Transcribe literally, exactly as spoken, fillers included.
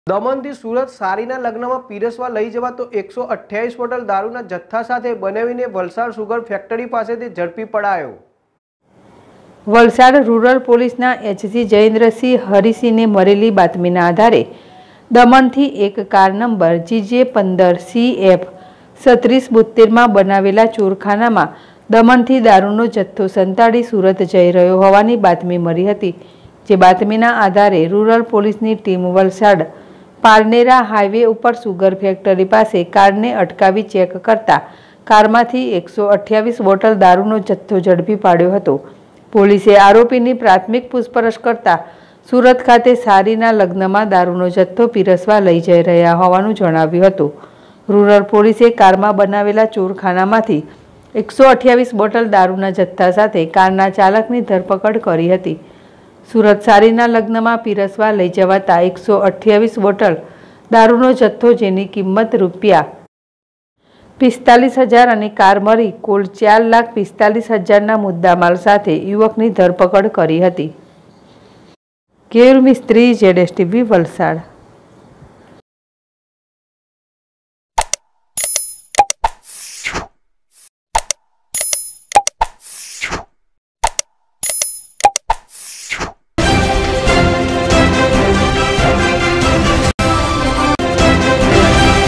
દમણથી સુરત સારીના લગ્નમાં પીરસવા લઈ જવાતો એકસો અઠ્યાવીસ બોટલ દારૂના જથ્થા સાથે બનાવીને વલસાડ સુગર ફેક્ટરી પાસેથી ઝડપી પડાયો। વલસાડ રૂરલ પોલીસના એચસી જયેન્દ્રસિંહ હરિસિંહને મળેલી બાતમીના આધારે દમણથી એક કાર નંબર જીજે પંદર સી એફ સત્રીસ બોતેરમાં બનાવેલા ચોરખાનામાં દમણથી દારૂનો જથ્થો સંતાડી સુરત જઈ રહ્યો હોવાની બાતમી મળી હતી। જે બાતમીના આધારે રૂરલ પોલીસની ટીમ વલસાડ પારનેરા હાઈવે ઉપર સુગર ફેક્ટરી પાસે કારને અટકાવી ચેક કરતા કારમાંથી એકસો અઠ્યાવીસ બોટલ દારૂનો જથ્થો ઝડપી પાડ્યો હતો। પોલીસે આરોપીની પ્રાથમિક પૂછપરછ કરતા સુરત ખાતે સારીના લગ્નમાં દારૂનો જથ્થો પીરસવા લઈ જઈ રહ્યા હોવાનું જણાવ્યું હતું। રૂરલ પોલીસે કારમાં બનાવેલા ચોરખાનામાંથી એકસો અઠ્યાવીસ બોટલ દારૂના જથ્થા સાથે કારના ચાલકની ધરપકડ કરી હતી। સુરત સારીના લગ્નમાં પીરસવા લઈ જવાતા એકસો અઠ્યાવીસ બોટલ દારૂનો જથ્થો જેની કિંમત રૂપિયા પિસ્તાલીસ હજાર અને કાર મળી કુલ ચાર લાખ પિસ્તાલીસ હજારના મુદ્દામાલ સાથે યુવકની ધરપકડ કરી હતી। કેયુર મિસ્ત્રી, જેડેશ ટીવી, વલસાડ।